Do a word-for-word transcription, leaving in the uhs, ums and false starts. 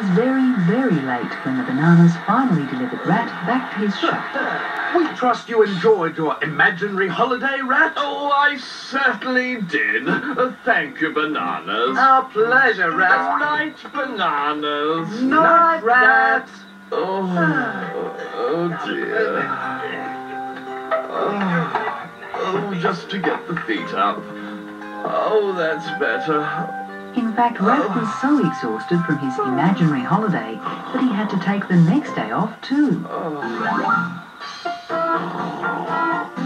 very, very late when the Bananas finally delivered Rat back to his shop. We trust you enjoyed your imaginary holiday, Rat? Oh, I certainly did. Uh, thank you, Bananas. Our pleasure, Rat. Night, Bananas. Night, Rat. Oh, oh dear. Oh, oh, just to get the feet up. Oh, that's better. In fact, Rat was so exhausted from his imaginary holiday that he had to take the next day off too. Oh.